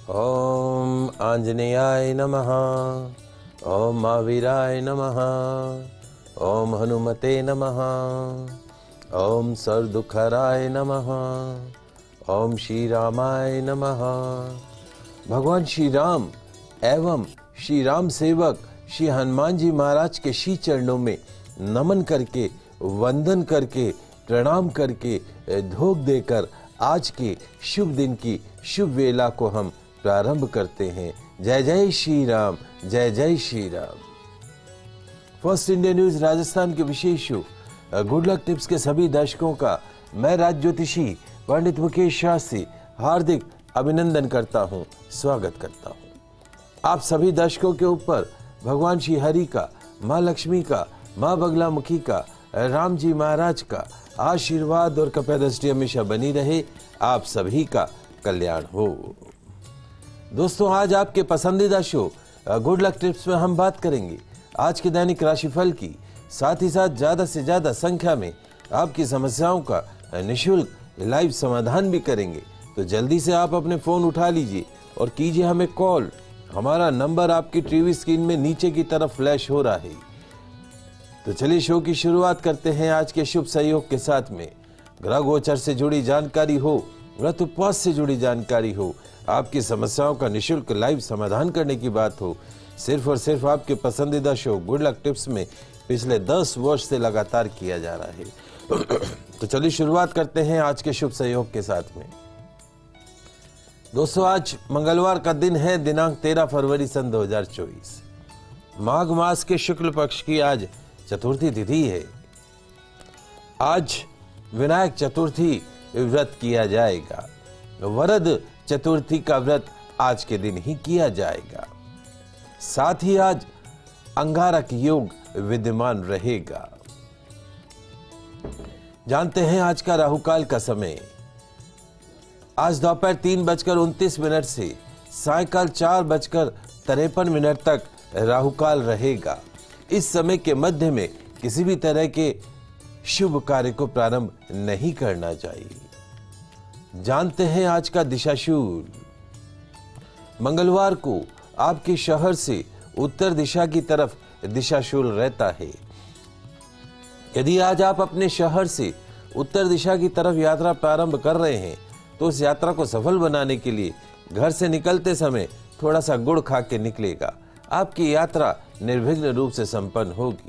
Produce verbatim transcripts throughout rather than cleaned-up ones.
ओम आंजनेयाय नमः। ओम महावीराय नमः। ओम हनुमते नमः। ओम सर्वदुःखहराय नमः। ओम श्री रामाय नमः। भगवान श्री राम एवं श्री राम सेवक श्री हनुमान जी महाराज के श्री चरणों में नमन करके, वंदन करके, प्रणाम करके, धोख देकर आज के शुभ दिन की शुभ वेला को हम प्रारंभ करते हैं। जय जय श्री राम, जय जय Shri Ram. First India News Rajasthan के विशेष शो गुड लक टिप्स के सभी दर्शकों का मैं राज ज्योतिषी पंडित मुकेश शास्त्री हार्दिक अभिनंदन करता हूं, स्वागत करता हूं। आप सभी दर्शकों के ऊपर भगवान श्री हरि का, माँ लक्ष्मी का, माँ बगलामुखी का, राम जी महाराज का आशीर्वाद और कृपा दृष्टि हमेशा बनी रहे। आप सभी का कल्याण हो। दोस्तों, आज आपके पसंदीदा शो गुड लक टिप्स में हम बात करेंगे आज के दैनिक राशिफल की, साथ ही साथ ज्यादा से ज्यादा संख्या में आपकी समस्याओं का निशुल्क लाइव समाधान भी करेंगे। तो जल्दी से आप अपने फोन उठा लीजिए और कीजिए हमें कॉल। हमारा नंबर आपकी टीवी स्क्रीन में नीचे की तरफ फ्लैश हो रहा है। तो चलिए शो की शुरुआत करते हैं आज के शुभ सहयोग के साथ में। ग्रह गोचर से जुड़ी जानकारी हो, व्रत उपवास से जुड़ी जानकारी हो, आपकी समस्याओं का निशुल्क लाइव समाधान करने की बात हो, सिर्फ और सिर्फ आपके पसंदीदा शो गुड लक टिप्स में पिछले दस वर्ष से लगातार किया जा रहा है। तो चलिए शुरुआत करते हैं आज के शुभ सहयोग के साथ में। दोस्तों, आज मंगलवार का दिन है, दिनांक तेरह फरवरी सन दो हजार चौबीस। माघ मास के शुक्ल पक्ष की आज चतुर्थी तिथि है। आज विनायक चतुर्थी व्रत किया जाएगा। वरद चतुर्थी का व्रत आज के दिन ही किया जाएगा। साथ ही आज अंगारक योग विद्यमान रहेगा। जानते हैं आज का राहुकाल का समय। आज दोपहर तीन बजकर उनतीस मिनट से सायकाल चार बजकर तिरपन मिनट तक राहुकाल रहेगा। इस समय के मध्य में किसी भी तरह के शुभ कार्य को प्रारंभ नहीं करना चाहिए। जानते हैं आज का दिशाशूल। मंगलवार को आपके शहर से उत्तर दिशा की तरफ दिशाशूल रहता है। यदि आज आप अपने शहर से उत्तर दिशा की तरफ यात्रा प्रारंभ कर रहे हैं तो उस यात्रा को सफल बनाने के लिए घर से निकलते समय थोड़ा सा गुड़ खा के निकलेगा। आपकी यात्रा निर्विघ्न रूप से संपन्न होगी।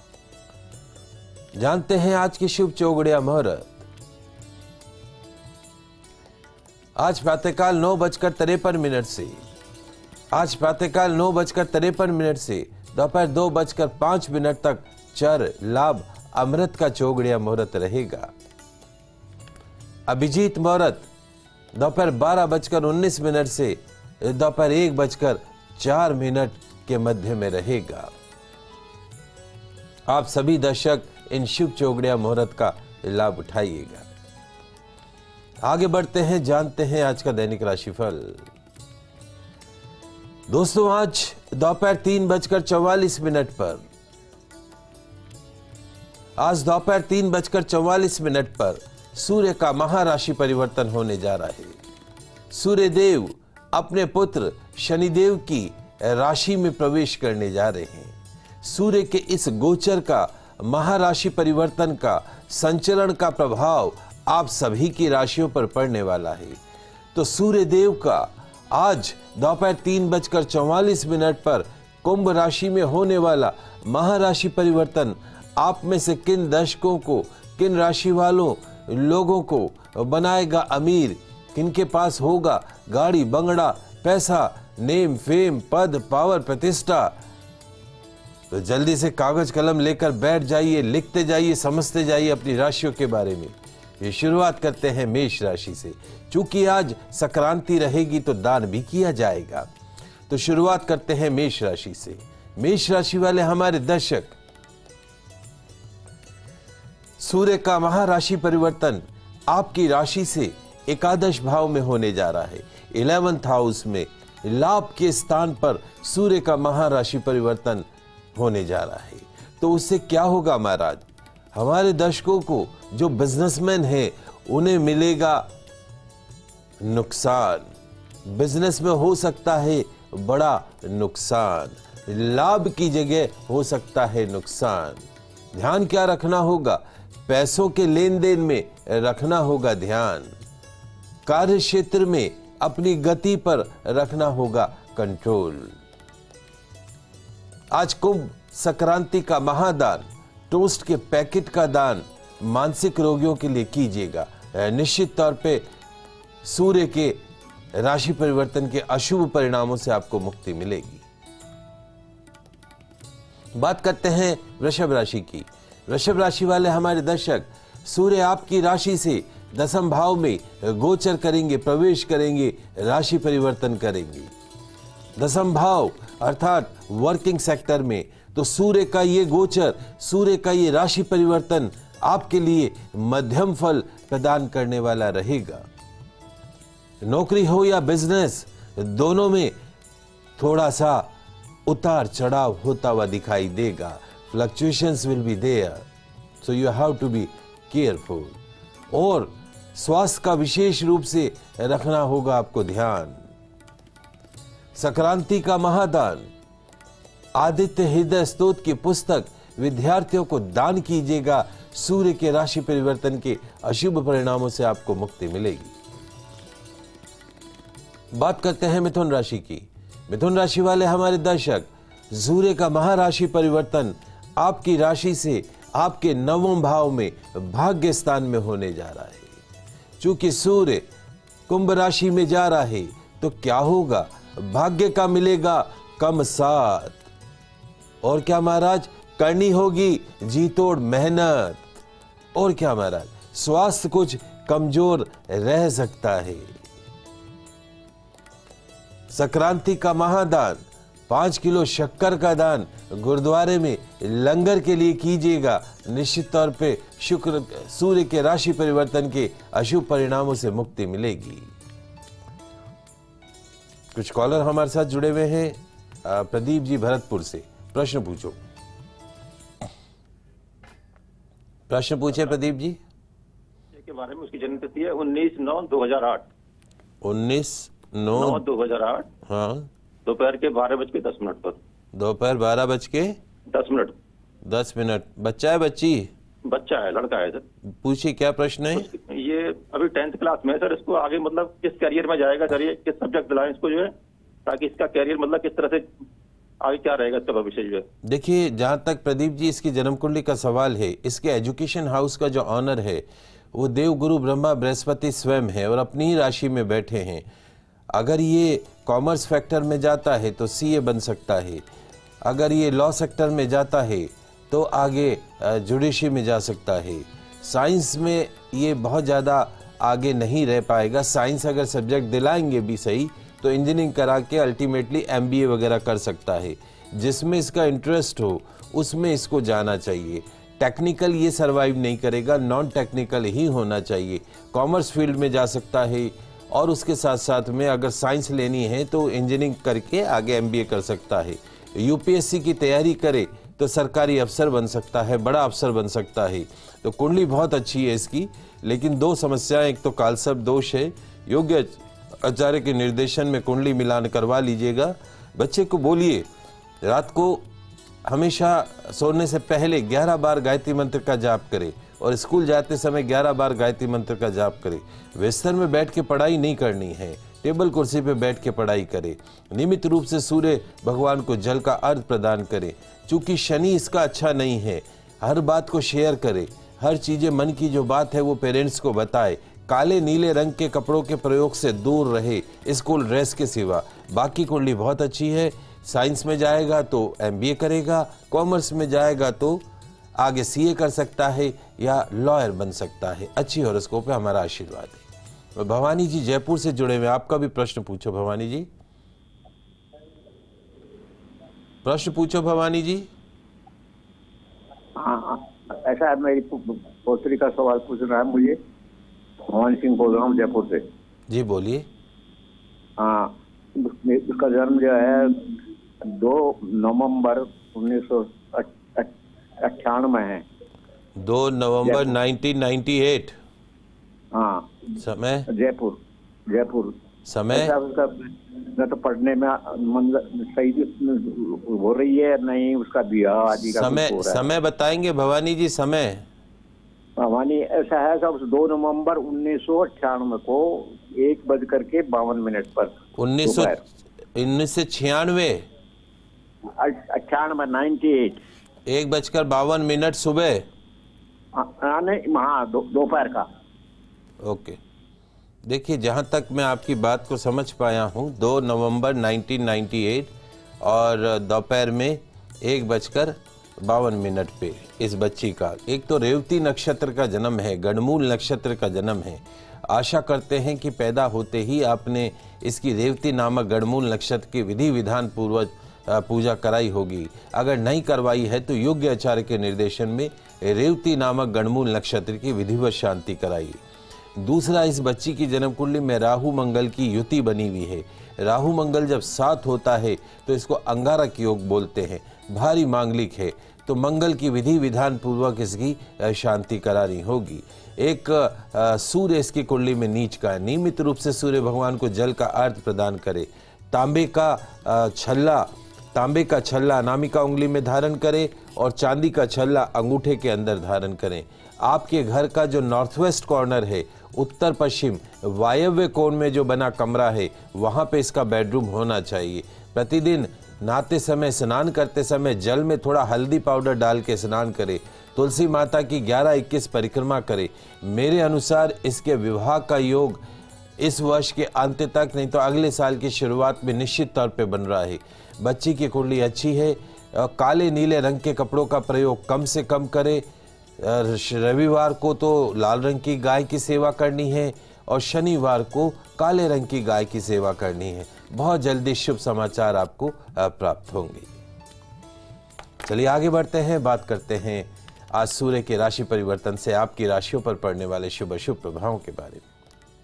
जानते हैं आज की शुभ चौगड़िया मुहूर्त। आज प्रातःकाल नौ बजकर तिरपन मिनट से आज प्रातःकाल नौ बजकर तिरपन मिनट से दोपहर दो बजकर पांच मिनट तक चर लाभ अमृत का चौगड़िया मुहूर्त रहेगा। अभिजीत मुहूर्त दोपहर बारह बजकर उन्नीस मिनट से दोपहर एक बजकर चार मिनट के मध्य में रहेगा। आप सभी दर्शक इन शुभ चौगड़िया मुहूर्त का लाभ उठाइएगा। आगे बढ़ते हैं, जानते हैं आज का दैनिक राशिफल। दोस्तों, आज दोपहर तीन बजकर चौवालीस मिनट पर आज दोपहर तीन बजकर चौवालीस मिनट पर सूर्य का महाराशि परिवर्तन होने जा रहा है। सूर्य देव अपने पुत्र शनिदेव की राशि में प्रवेश करने जा रहे हैं। सूर्य के इस गोचर का महाराशि परिवर्तन का संचरण का प्रभाव आप सभी की राशियों पर पड़ने वाला है। तो सूर्य देव का आज दोपहर तीन बजकर चौवालीस मिनट पर कुंभ राशि में होने वाला महाराशि परिवर्तन आप में से किन दर्शकों को, किन राशि वालों लोगों को बनाएगा अमीर, किनके पास होगा गाड़ी बंगड़ा पैसा, नेम फेम पद पावर प्रतिष्ठा। तो जल्दी से कागज कलम लेकर बैठ जाइए, लिखते जाइए, समझते जाइए अपनी राशियों के बारे में। ये शुरुआत करते हैं मेष राशि से। चूंकि आज संक्रांति रहेगी तो दान भी किया जाएगा। तो शुरुआत करते हैं मेष राशि से। मेष राशि वाले हमारे दर्शक, सूर्य का महाराशि परिवर्तन आपकी राशि से एकादश भाव में होने जा रहा है। इलेवेंथ हाउस में लाभ के स्थान पर सूर्य का महाराशि परिवर्तन होने जा रहा है। तो उससे क्या होगा महाराज? हमारे दर्शकों को जो बिजनेसमैन है उन्हें मिलेगा नुकसान। बिजनेस में हो सकता है बड़ा नुकसान, लाभ की जगह हो सकता है नुकसान। ध्यान क्या रखना होगा? पैसों के लेन देन में रखना होगा ध्यान। कार्य क्षेत्र में अपनी गति पर रखना होगा कंट्रोल। आज कुंभ संक्रांति का महादान, टोस्ट के पैकेट का दान मानसिक रोगियों के लिए कीजिएगा। निश्चित तौर पे सूर्य के राशि परिवर्तन के अशुभ परिणामों से आपको मुक्ति मिलेगी। बात करते हैं वृषभ राशि की। वृषभ राशि वाले हमारे दर्शक, सूर्य आपकी राशि से दसम भाव में गोचर करेंगे, प्रवेश करेंगे, राशि परिवर्तन करेंगे। दसम भाव अर्थात वर्किंग सेक्टर में, तो सूर्य का ये गोचर, सूर्य का ये राशि परिवर्तन आपके लिए मध्यम फल प्रदान करने वाला रहेगा। नौकरी हो या बिजनेस, दोनों में थोड़ा सा उतार चढ़ाव होता हुआ दिखाई देगा। Fluctuations will be there, so you have to be careful. और स्वास्थ्य का विशेष रूप से रखना होगा आपको ध्यान। संक्रांति का महादान, आदित्य हृदय स्तोत्र की पुस्तक विद्यार्थियों को दान कीजिएगा। सूर्य के राशि परिवर्तन के अशुभ परिणामों से आपको मुक्ति मिलेगी। बात करते हैं मिथुन राशि की। मिथुन राशि वाले हमारे दर्शक, सूर्य का महाराशि परिवर्तन आपकी राशि से आपके नवम भाव में भाग्य स्थान में होने जा रहा है। चूंकि सूर्य कुंभ राशि में जा रहा है तो क्या होगा? भाग्य का मिलेगा कम साथ। और क्या महाराज? करनी होगी जी तोड़ मेहनत। और क्या महाराज? स्वास्थ्य कुछ कमजोर रह सकता है। संक्रांति का महादान, पांच किलो शक्कर का दान गुरुद्वारे में लंगर के लिए कीजिएगा। निश्चित तौर पे शुक्र सूर्य के राशि परिवर्तन के अशुभ परिणामों से मुक्ति मिलेगी। कुछ कॉलर हमारे साथ जुड़े हुए हैं। प्रदीप जी भरतपुर से, प्रश्न पूछो। प्रश्न पूछे प्रदीप जी। के बारे में उसकी जन्म तिथि है उन्नीस नौ दो हजार आठ। उन्नीस नौ दो हजार आठ। हाँ, दोपहर के बारह बज के दस मिनट पर। दोपहर बारह बज के दस मिनट दस मिनट। बच्चा है बच्ची? बच्चा है, लड़का है सर। पूछिए क्या प्रश्न है। ये अभी टेंथ क्लास में है सर। इसको आगे मतलब किस करियर में जाएगा सर? ये किस सब्जेक्ट दिलाएं इसको जो है, ताकि इसका करियर मतलब किस तरह से आगे क्या रहेगा इसका भविष्य जो है। देखिए, जहां तक प्रदीप जी इसकी जन्म कुंडली का सवाल है, इसके एजुकेशन हाउस का जो ऑनर है वो देव गुरु ब्रह्मा बृहस्पति स्वयं है और अपनी ही राशि में बैठे हैं। अगर ये कॉमर्स फैक्टर में जाता है तो सीए बन सकता है। अगर ये लॉ सेक्टर में जाता है तो आगे जुडिशरी में जा सकता है। साइंस में ये बहुत ज़्यादा आगे नहीं रह पाएगा। साइंस अगर सब्जेक्ट दिलाएंगे भी सही तो इंजीनियरिंग करा के अल्टीमेटली एमबीए वगैरह कर सकता है। जिसमें इसका इंटरेस्ट हो उसमें इसको जाना चाहिए। टेक्निकल ये सरवाइव नहीं करेगा, नॉन टेक्निकल ही होना चाहिए। कॉमर्स फील्ड में जा सकता है और उसके साथ साथ में अगर साइंस लेनी है तो इंजीनियरिंग करके आगे एमबीए कर सकता है। यूपीएससी की तैयारी करे तो सरकारी अफसर बन सकता है, बड़ा अफसर बन सकता है। तो कुंडली बहुत अच्छी है इसकी, लेकिन दो समस्याएं, एक तो कालसर्प दोष है। योग्य आचार्य के निर्देशन में कुंडली मिलान करवा लीजिएगा। बच्चे को बोलिए रात को हमेशा सोने से पहले ग्यारह बार गायत्री मंत्र का जाप करे और स्कूल जाते समय ग्यारह बार गायत्री मंत्र का जाप करे। बिस्तर में बैठ के पढ़ाई नहीं करनी है, टेबल कुर्सी पे बैठ के पढ़ाई करे। नियमित रूप से सूर्य भगवान को जल का अर्घ प्रदान करे। चूंकि शनि इसका अच्छा नहीं है, हर बात को शेयर करे, हर चीजें मन की जो बात है वो पेरेंट्स को बताए। काले नीले रंग के कपड़ों के प्रयोग से दूर रहे स्कूल ड्रेस के सिवा। बाकी कुंडली बहुत अच्छी है। साइंस में जाएगा तो एमबीए करेगा, कॉमर्स में जाएगा तो आगे सीए कर सकता है या लॉयर बन सकता है। अच्छी हॉरोस्कोप है, हमारा आशीर्वाद है। भवानी जी जयपुर से जुड़े हुए, आपका भी प्रश्न पूछो भवानी जी। प्रश्न पूछो भवानी जी। हाँ, ऐसा है, मेरी पोत्री का सवाल पूछना है मुझे। भवानी सिंह बोल रहा हूँ जयपुर से। जी बोलिए। हाँ, उसका जन्म जो है दो नवंबर उन्नीस सौ अट्ठानवे है। दो नवंबर नाइनटीन नाइंटी एट। हाँ। समय? जयपुर। जयपुर समय ऐसा उसका न तो पढ़ने में मन सही हो रही है, नहीं उसका ब्याह आदि का कुछ समय हो रहा है। समय बताएंगे भवानी जी समय? भवानी ऐसा है सब दो नवंबर उन्नीस सौ अट्ठानवे को एक बज करके बावन मिनट पर उन्नीस सौ उन्नीस सौ छियानवे अट्ठानवे नाइन्टी एट एक बजकर बावन मिनट सुबह। हाँ नहीं हाँ दोपहर का। ओके, देखिए जहाँ तक मैं आपकी बात को समझ पाया हूँ, दो नवंबर उन्नीस सौ अट्ठानवे और दोपहर में एक बजकर बावन मिनट पे इस बच्ची का, एक तो रेवती नक्षत्र का जन्म है, गणमूल नक्षत्र का जन्म है। आशा करते हैं कि पैदा होते ही आपने इसकी रेवती नामक गणमूल नक्षत्र की विधि विधान पूर्वक पूजा कराई होगी। अगर नहीं करवाई है तो योग्य आचार्य के निर्देशन में रेवती नामक गणमूल नक्षत्र की विधिवत शांति कराई। दूसरा, इस बच्ची की जन्म कुंडली में राहु मंगल की युति बनी हुई है। राहु मंगल जब साथ होता है तो इसको अंगारक योग बोलते हैं, भारी मांगलिक है, तो मंगल की विधि विधान पूर्वक इसकी शांति करानी होगी। एक सूर्य इसकी कुंडली में नीच का है, नियमित रूप से सूर्य भगवान को जल का अर्थ प्रदान करे। तांबे का छल्ला तांबे का छल्ला अनामिका उंगली में धारण करें और चांदी का छल्ला अंगूठे के अंदर धारण करें। आपके घर का जो नॉर्थ वेस्ट कॉर्नर है, उत्तर पश्चिम वायव्य कोण में जो बना कमरा है, वहाँ पे इसका बेडरूम होना चाहिए। प्रतिदिन नहाते समय, स्नान करते समय जल में थोड़ा हल्दी पाउडर डाल के स्नान करें। तुलसी माता की ग्यारह इक्कीस परिक्रमा करें। मेरे अनुसार इसके विवाह का योग इस वर्ष के अंत तक, नहीं तो अगले साल की शुरुआत में निश्चित तौर पे बन रहा है। बच्ची की कुंडली अच्छी है। काले नीले रंग के कपड़ों का प्रयोग कम से कम करें। रविवार को तो लाल रंग की गाय की सेवा करनी है और शनिवार को काले रंग की गाय की सेवा करनी है। बहुत जल्दी शुभ समाचार आपको प्राप्त होंगे। चलिए आगे बढ़ते हैं, बात करते हैं आज सूर्य के राशि परिवर्तन से आपकी राशियों पर पड़ने वाले शुभ अशुभ प्रभावों के बारे में।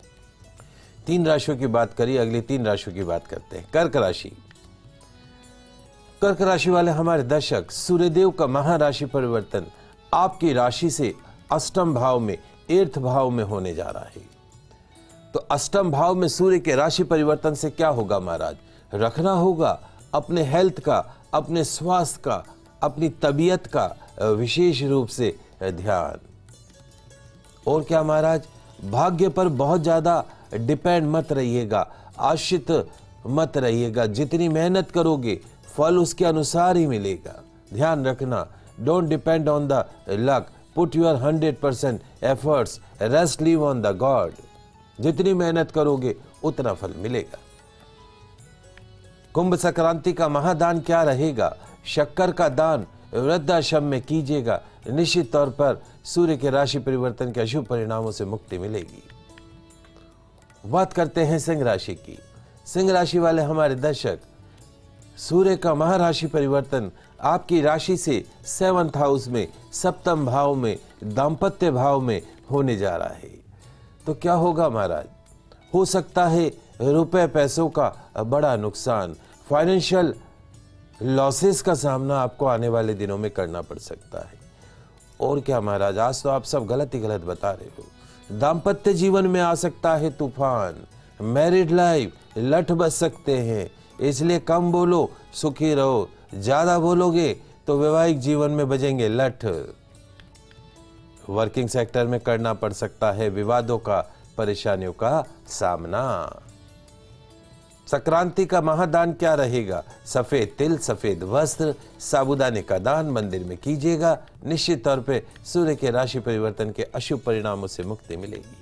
तीन राशियों की बात करी, अगली तीन राशियों की बात करते हैं। कर्क राशि। कर्क राशि वाले हमारे दर्शक, सूर्यदेव का महाराशि परिवर्तन आपकी राशि से अष्टम भाव में, एर्थ भाव में होने जा रहा है। तो अष्टम भाव में सूर्य के राशि परिवर्तन से क्या होगा महाराज? रखना होगा अपने हेल्थ का, अपने स्वास्थ्य का, अपनी तबीयत का विशेष रूप से ध्यान। और क्या महाराज? भाग्य पर बहुत ज्यादा डिपेंड मत रहिएगा, आश्रित मत रहिएगा। जितनी मेहनत करोगे फल उसके अनुसार ही मिलेगा। ध्यान रखना, don't depend on the luck, put your hundred percent efforts, rest leave on the God. जितनी मेहनत करोगे उतना फल मिलेगा। कुंभ संक्रांति का महादान क्या रहेगा? शक्कर का दान वृद्धाश्रम में कीजिएगा। निश्चित तौर पर सूर्य के राशि परिवर्तन के अशुभ परिणामों से मुक्ति मिलेगी। बात करते हैं सिंह राशि की। सिंह राशि वाले हमारे दर्शक, सूर्य का महाराशि परिवर्तन आपकी राशि से सेवंथ हाउस में, सप्तम भाव में, दाम्पत्य भाव में होने जा रहा है। तो क्या होगा महाराज? हो सकता है रुपए पैसों का बड़ा नुकसान, फाइनेंशियल लॉसेस का सामना आपको आने वाले दिनों में करना पड़ सकता है। और क्या महाराज? आज तो आप सब गलत ही गलत बता रहे हो। दाम्पत्य जीवन में आ सकता है तूफान, मैरिड लाइफ लठ बच सकते हैं, इसलिए कम बोलो, सुखी रहो। ज्यादा बोलोगे तो वैवाहिक जीवन में बजेंगे लठ। वर्किंग सेक्टर में करना पड़ सकता है विवादों का, परेशानियों का सामना। संक्रांति का महादान क्या रहेगा? सफेद तिल, सफेद वस्त्र, साबुदाने का दान मंदिर में कीजिएगा। निश्चित तौर पे सूर्य के राशि परिवर्तन के अशुभ परिणामों से मुक्ति मिलेगी।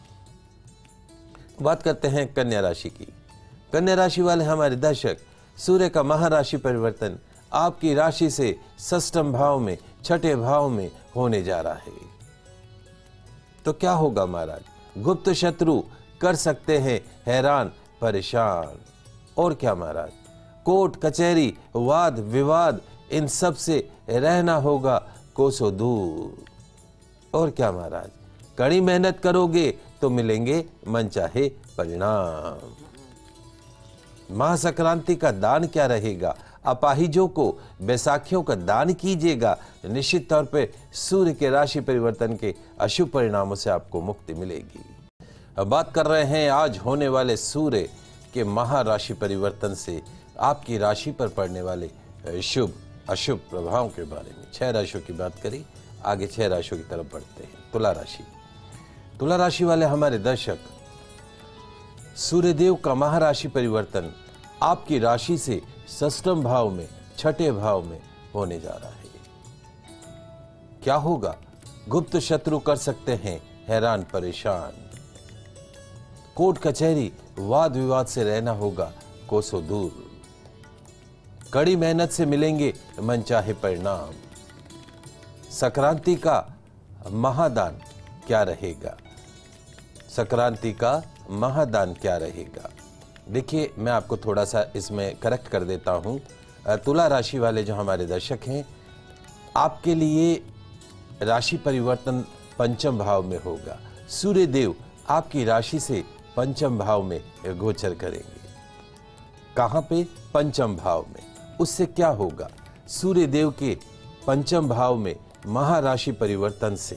बात करते हैं कन्या राशि की। कन्या राशि वाले हमारे दर्शक, सूर्य का महाराशि परिवर्तन आपकी राशि से षष्ठम भाव में, छठे भाव में होने जा रहा है। तो क्या होगा महाराज? गुप्त शत्रु कर सकते हैं हैरान परेशान। और क्या महाराज? कोर्ट कचहरी, वाद विवाद, इन सब से रहना होगा कोसों दूर। और क्या महाराज? कड़ी मेहनत करोगे तो मिलेंगे मनचाहे परिणाम। महासंक्रांति का दान क्या रहेगा? अपाहिजों को, बैसाखियों का दान कीजिएगा। निश्चित तौर पे सूर्य के राशि परिवर्तन के अशुभ परिणामों से आपको मुक्ति मिलेगी। अब बात कर रहे हैं आज होने वाले सूर्य के महाराशि परिवर्तन से आपकी राशि पर पड़ने वाले शुभ अशुभ प्रभावों के बारे में। छह राशियों की बात करी, आगे छह राशियों की तरफ बढ़ते हैं। तुला राशि। तुला राशि वाले हमारे दर्शक, सूर्यदेव का महाराशि परिवर्तन आपकी राशि से षष्ठम भाव में, छठे भाव में होने जा रहा है। क्या होगा? गुप्त शत्रु कर सकते हैं हैरान परेशान। कोर्ट कचहरी वाद विवाद से रहना होगा कोसों दूर। कड़ी मेहनत से मिलेंगे मनचाहे परिणाम। संक्रांति का महादान क्या रहेगा? संक्रांति का महादान क्या रहेगा? देखिए, मैं आपको थोड़ा सा इसमें करेक्ट कर देता हूं। तुला राशि वाले जो हमारे दर्शक हैं, आपके लिए राशि परिवर्तन पंचम भाव में होगा। सूर्य देव आपकी राशि से पंचम भाव में गोचर करेंगे। कहां पे? पंचम भाव में। उससे क्या होगा? सूर्य देव के पंचम भाव में महाराशि परिवर्तन से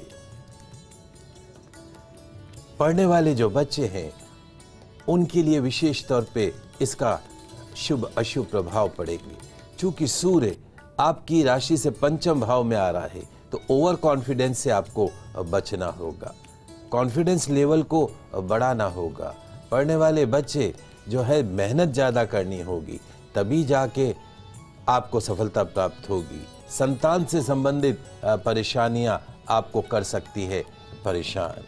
पढ़ने वाले जो बच्चे हैं उनके लिए विशेष तौर पे इसका शुभ अशुभ प्रभाव पड़ेंगे। चूंकि सूर्य आपकी राशि से पंचम भाव में आ रहा है तो ओवर कॉन्फिडेंस से आपको बचना होगा। कॉन्फिडेंस लेवल को बढ़ाना होगा। पढ़ने वाले बच्चे जो है मेहनत ज़्यादा करनी होगी, तभी जाके आपको सफलता प्राप्त होगी। संतान से संबंधित परेशानियां आपको कर सकती है परेशान।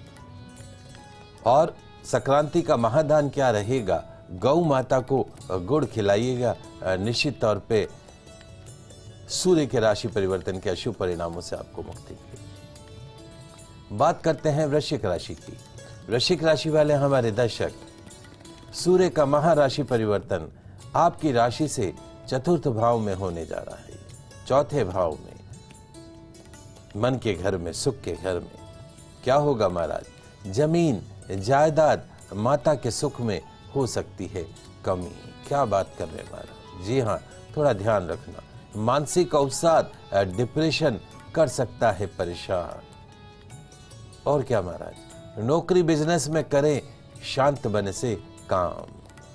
और संक्रांति का महादान क्या रहेगा? गौ माता को गुड़ खिलाइएगा। निश्चित तौर पे सूर्य के राशि परिवर्तन के अशुभ परिणामों से आपको मुक्ति मिलेगी। बात करते हैं वृश्चिक राशि की। वृश्चिक राशि वाले हमारे दर्शक, सूर्य का महाराशि परिवर्तन आपकी राशि से चतुर्थ भाव में होने जा रहा है। चौथे भाव में, मन के घर में, सुख के घर में। क्या होगा महाराज? जमीन जायदाद, माता के सुख में हो सकती है कमी। क्या बात कर रहे हैं महाराज? जी हाँ, थोड़ा ध्यान रखना। मानसिक अवसाद, डिप्रेशन कर सकता है परेशान। और क्या महाराज? नौकरी बिजनेस में करें शांत बने से काम।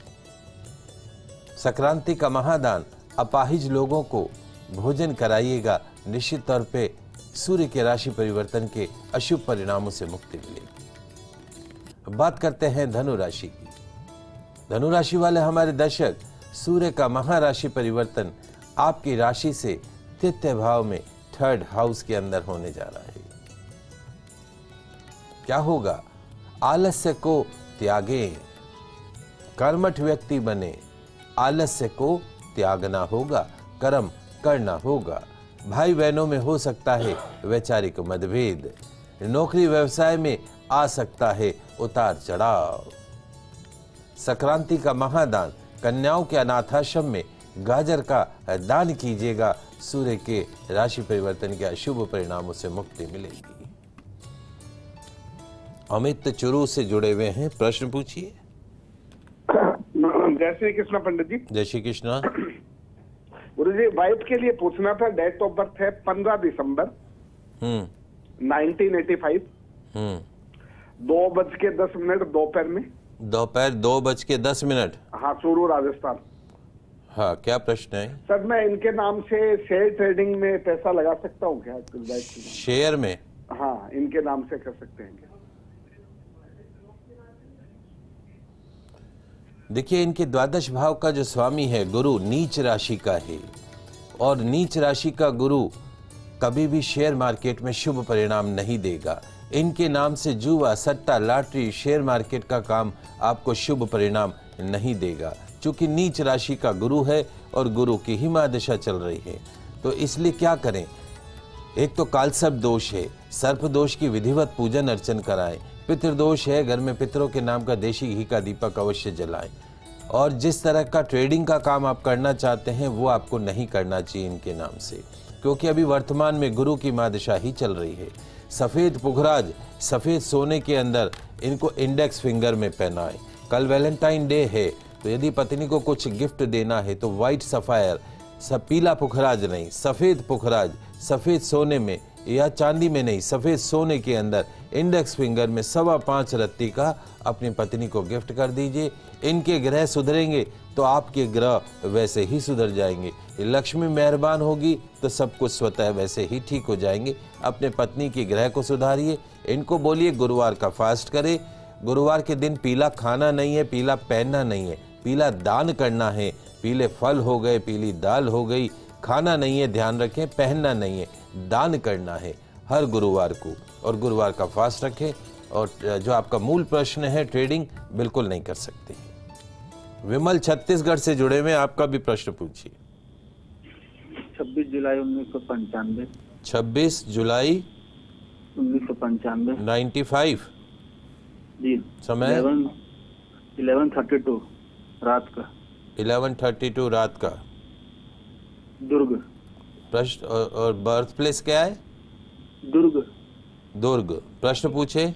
संक्रांति का महादान अपाहिज लोगों को भोजन कराइएगा। निश्चित तौर पे सूर्य के राशि परिवर्तन के अशुभ परिणामों से मुक्ति मिलेगी। बात करते हैं धनु राशि की। धनु राशि वाले हमारे दर्शक, सूर्य का महाराशि परिवर्तन आपकी राशि से तृतीय भाव में, थर्ड हाउस के अंदर होने जा रहा है। क्या होगा? आलस्य को त्यागे, कर्मठ व्यक्ति बने। आलस्य को त्यागना होगा, कर्म करना होगा। भाई बहनों में हो सकता है वैचारिक मतभेद। नौकरी व्यवसाय में आ सकता है उतार चढ़ाव। संक्रांति का महादान, कन्याओं के अनाथाश्रम में गाजर का दान कीजिएगा। सूर्य के राशि परिवर्तन के अशुभ परिणामों से मुक्ति मिलेगी। अमित चुरू से जुड़े हुए हैं, प्रश्न पूछिए। जय श्री कृष्ण पंडित जी। जय श्री कृष्ण। गुरु जी, वाइफ के लिए पूछना था। डेट ऑफ बर्थ है पंद्रह दिसंबर नाइनटीन एटी फाइव, दो बज के दस मिनट दोपहर में। दोपहर दो बज के दस मिनट हाँ, चूरू राजस्थान। हाँ, क्या प्रश्न है? सर, मैं इनके नाम से शेयर ट्रेडिंग में पैसा लगा सकता हूँ क्या? शेयर में? हाँ, इनके नाम से कर सकते हैं क्या? देखिए, इनके द्वादश भाव का जो स्वामी है गुरु नीच राशि का है, और नीच राशि का गुरु कभी भी शेयर मार्केट में शुभ परिणाम नहीं देगा। इनके नाम से जुआ, सट्टा, लॉटरी, शेयर मार्केट का काम आपको शुभ परिणाम नहीं देगा। चूंकि नीच राशि का गुरु है और गुरु की ही महादशा चल रही है, तो इसलिए क्या करें? एक तो कालसर्प दोष है, सर्प दोष की विधिवत पूजन अर्चन कराएं। पितृदोष है, घर में पितरों के नाम का देशी घी का दीपक अवश्य जलाएं। और जिस तरह का ट्रेडिंग का काम आप करना चाहते हैं वो आपको नहीं करना चाहिए इनके नाम से, क्योंकि अभी वर्तमान में गुरु की महादशा ही चल रही है। सफेद पुखराज, सफेद सोने के अंदर इनको इंडेक्स फिंगर में पहनाएं। कल वैलेंटाइन डे है, तो यदि पत्नी को कुछ गिफ्ट देना है तो व्हाइट सफायर, सब पीला पुखराज नहीं, सफेद पुखराज सफेद सोने में या चांदी में नहीं, सफ़ेद सोने के अंदर इंडेक्स फिंगर में सवा पाँच रत्ती का अपनी पत्नी को गिफ्ट कर दीजिए। इनके ग्रह सुधरेंगे तो आपके ग्रह वैसे ही सुधर जाएंगे। लक्ष्मी मेहरबान होगी तो सब कुछ स्वतः वैसे ही ठीक हो जाएंगे। अपने पत्नी के ग्रह को सुधारिए। इनको बोलिए गुरुवार का फास्ट करे। गुरुवार के दिन पीला खाना नहीं है, पीला पहनना नहीं है, पीला दान करना है। पीले फल हो गए, पीली दाल हो गई, खाना नहीं है, ध्यान रखें, पहनना नहीं है, दान करना है हर गुरुवार को। और गुरुवार का फास्ट रखें। और जो आपका मूल प्रश्न है ट्रेडिंग, बिल्कुल नहीं कर सकते। विमल छत्तीसगढ़ से जुड़े हुए, आपका भी प्रश्न पूछिए। छब्बीस जुलाई उन्नीस सौ पंचानवे। छब्बीस जुलाई उन्नीस सौ पंचानवे। Ninety five. जी। समय इलेवन थर्टी टू रात का। इलेवन थर्टी टू रात का। दुर्ग। प्रश्न और, और बर्थ प्लेस क्या है? दुर्ग। दुर्ग। प्रश्न पूछे।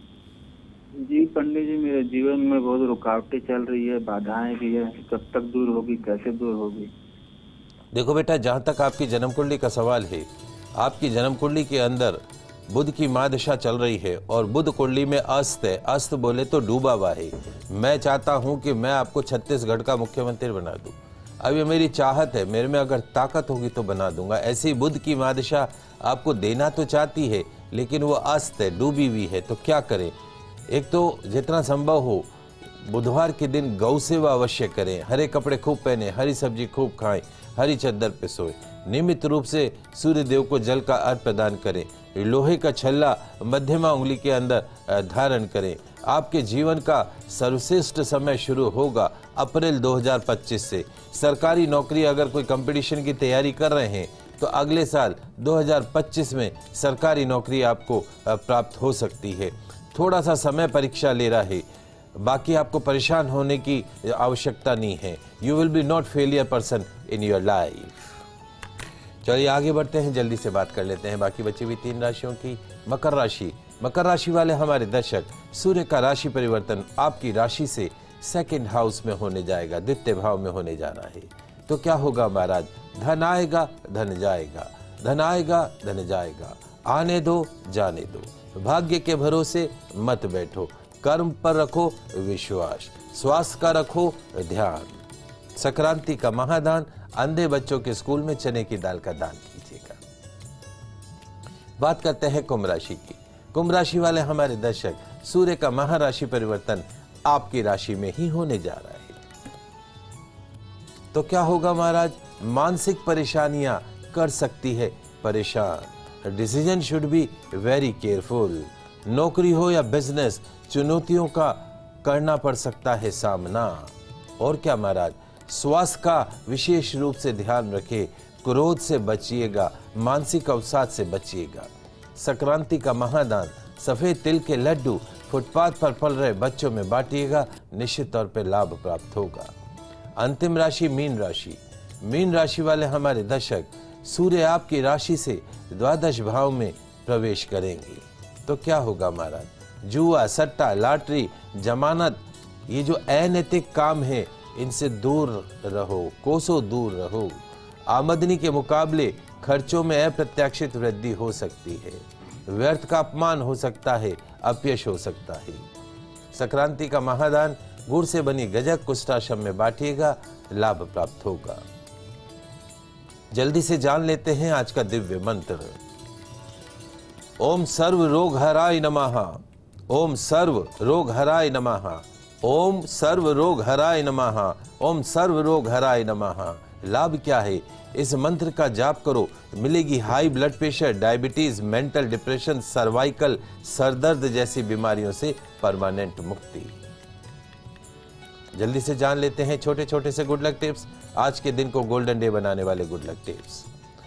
जी पंडित जी, मेरे जीवन में बहुत रुकावटें चल रही है, बाधाएं भी है, कब तक दूर होगी, कैसे दूर होगी? देखो बेटा, जहाँ तक आपकी जन्म कुंडली का सवाल है, आपकी जन्म कुंडली के अंदर बुध की महादशा चल रही है और बुध कुंडली में अस्त है। अस्त बोले तो डूबा हुआ है। मैं चाहता हूँ कि मैं आपको छत्तीसगढ़ का मुख्यमंत्री बना दूँ। अब ये मेरी चाहत है, मेरे में अगर ताकत होगी तो बना दूंगा। ऐसी बुध की महादशा आपको देना तो चाहती है, लेकिन वो अस्त है, डूबी हुई है। तो क्या करें? एक तो जितना संभव हो बुधवार के दिन गौ सेवा अवश्य करें, हरे कपड़े खूब पहने, हरी सब्जी खूब खाएं, हरी चद्दर पे सोए, नियमित रूप से सूर्य देव को जल का अर्घ प्रदान करें, लोहे का छल्ला मध्यमा उंगली के अंदर धारण करें। आपके जीवन का सर्वश्रेष्ठ समय शुरू होगा अप्रैल दो हज़ार पच्चीस से। सरकारी नौकरी अगर कोई कंपटीशन की तैयारी कर रहे हैं तो अगले साल दो हज़ार पच्चीस में सरकारी नौकरी आपको प्राप्त हो सकती है। थोड़ा सा समय परीक्षा ले रहा है, बाकी आपको परेशान होने की आवश्यकता नहीं है। You will be not failure person in your life. चलिए आगे बढ़ते हैं, जल्दी से बात कर लेते हैं बाकी बची हुई तीन राशियों की। मकर राशि। मकर राशि वाले हमारे दर्शक, सूर्य का राशि परिवर्तन आपकी राशि से सेकंड हाउस में होने जाएगा, द्वितीय भाव में होने जा रहा है। तो क्या होगा महाराज? धन आएगा, धन जाएगा, धन आएगा, धन जाएगा। आने दो, जाने दो। भाग्य के भरोसे मत बैठो, कर्म पर रखो विश्वास, स्वास्थ्य का रखो ध्यान। संक्रांति का महादान, अंधे बच्चों के स्कूल में चने की दाल का दान कीजिएगा। बात करते हैं कुंभ राशि की। कुंभ राशि वाले हमारे दर्शक, सूर्य का महाराशि परिवर्तन आपकी राशि में ही होने जा रहा है। तो क्या होगा महाराज? मानसिक परेशानियां कर सकती है परेशान। Decision should be very careful. नौकरी हो या बिजनेस, चुनौतियों का करना पड़ सकता है सामना। और क्या महाराज? स्वास्थ्य का विशेष रूप से ध्यान रखें, क्रोध से बचिएगा, मानसिक अवसाद से बचिएगा। संक्रांति का महादान, सफेद तिल के लड्डू फुटपाथ पर पल रहे बच्चों में बांटिएगा, निश्चित तौर पर लाभ प्राप्त होगा। अंतिम राशि मीन राशि। मीन राशि वाले हमारे दर्शक, सूर्य आपकी राशि से द्वादश भाव में प्रवेश करेंगे। तो क्या होगा महाराज? जुआ, सट्टा, लॉटरी, जमानत, ये जो अनैतिक काम है इनसे दूर रहो, कोसों दूर रहो। आमदनी के मुकाबले खर्चों में अप्रत्याशित वृद्धि हो सकती है। व्यर्थ का अपमान हो सकता है, अपयश हो सकता है। संक्रांति का महादान, गुड़ से बनी गजक कुष्ठाश्रम में बांटिएगा, लाभ प्राप्त होगा। जल्दी से जान लेते हैं आज का दिव्य मंत्र। ओम सर्व रोग हराय नमः। ओम सर्व रोग हराय नमः। ओम सर्व रोग हराय नमः। ओम सर्व रोग हराय नमः। लाभ क्या है? इस मंत्र का जाप करो, मिलेगी high blood pressure, diabetes, mental depression, cervical, सरदर्द जैसी बीमारियों से परमानेंट मुक्ति। जल्दी से जान लेते हैं छोटे छोटे से गुड लक टिप्स, आज के दिन को गोल्डन डे बनाने वाले गुड लक टिप्स।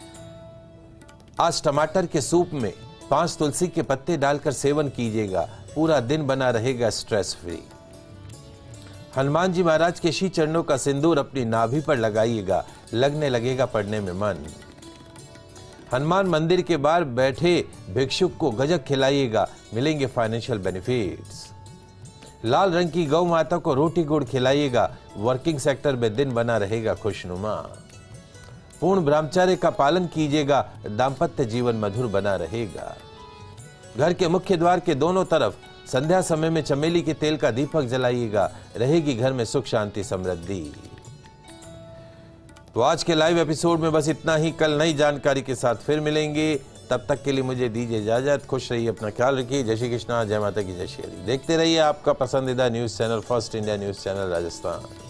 आज टमाटर के सूप में पांच तुलसी के पत्ते डालकर सेवन कीजिएगा, पूरा दिन बना रहेगा स्ट्रेस फ्री। हनुमान जी महाराज के श्री चरणों का सिंदूर अपनी नाभि पर लगाइएगा, लगने लगेगा पढ़ने में मन। हनुमान मंदिर के बाहर बैठे भिक्षुक को गजक खिलाइएगा, मिलेंगे फाइनेंशियल बेनिफिट्स। लाल रंग की गौ माता को रोटी गुड़ खिलाइएगा, वर्किंग सेक्टर में दिन बना रहेगा खुशनुमा। पूर्ण ब्रह्मचर्य का पालन कीजिएगा, दाम्पत्य जीवन मधुर बना रहेगा। घर के मुख्य द्वार के दोनों तरफ संध्या समय में चमेली के तेल का दीपक जलाइएगा, रहेगी घर में सुख शांति समृद्धि। तो आज के लाइव एपिसोड में बस इतना ही। कल नई जानकारी के साथ फिर मिलेंगे, तब तक के लिए मुझे दीजिए इजाजत। खुश रहिए, अपना ख्याल रखिए। जय श्री कृष्णा, जय माता की जय श्री हरि। देखते रहिए आपका पसंदीदा news channel First India News channel Rajasthan.